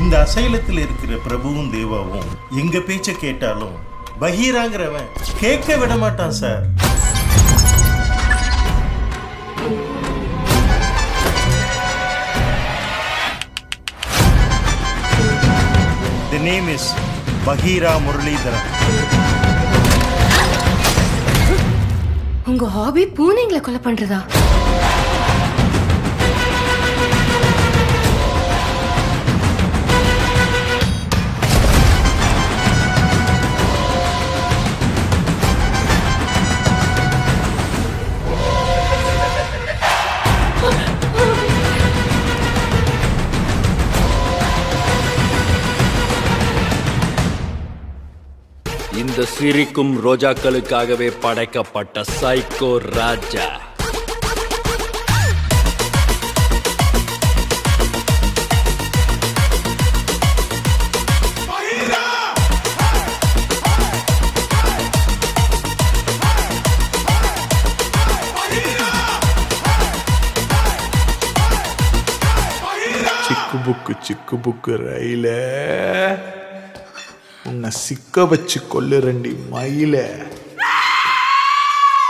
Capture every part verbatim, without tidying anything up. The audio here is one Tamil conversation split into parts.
இந்த அசைலத்தில் இருக்கிற பிரபுவும் தேவாவும் எங்க பேச்ச கேட்டாலும் பகீராங்கிறவன் கேட்க விட மாட்டான் sir. The name is Bagheera Muralitharan. உங்க ஹாபி பூனைங்களை கொலை பண்றதா? இந்த சிரிக்கும் ரோஜாக்களுக்காகவே படைக்கப்பட்ட சைக்கோ ராஜா. சிக்கு புக்கு சிக்கு புக்கு ரயில உன்னை சிக்க வச்சு கொல்லு ரெண்டி மயில.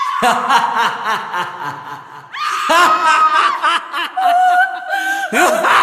Ha ha ha ha ha!